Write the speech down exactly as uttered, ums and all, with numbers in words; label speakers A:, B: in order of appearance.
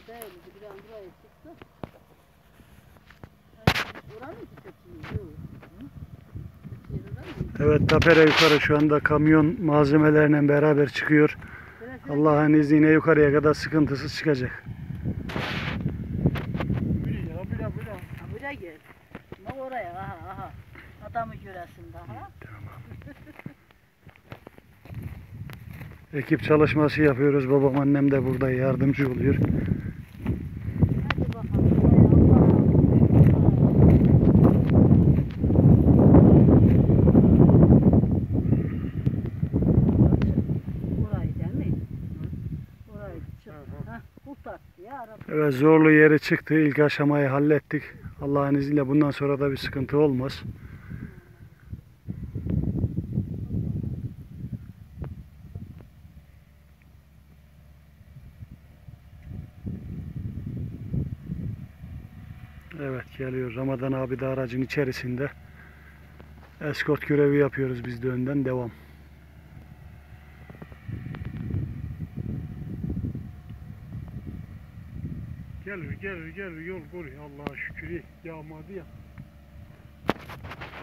A: değildi. Bir an buraya çıktı. Oranın ki kötü yok.
B: Evet, Tapere yukarı şu anda kamyon malzemelerle beraber çıkıyor. Allah'ın izniyle yukarıya kadar sıkıntısız çıkacak.
A: Buraya gel. Bak oraya, aha aha. Adamı göresin daha.
B: Tamam. Ekip çalışması yapıyoruz. Babam annem de burada yardımcı oluyor.
A: Hadi bakalım. Orayı değil mi? Orayı çık. Hah, kurtardı ya araba.
B: Evet, zorlu yeri çıktı. İlk aşamayı hallettik. Allah'ın izniyle bundan sonra da bir sıkıntı olmaz. Evet, geliyor. Ramazan abi de aracın içerisinde. Eskort görevi yapıyoruz biz de, önden devam.
C: Gelir gelir gelir yol koruyor Allah'a şükür yağmadı ya.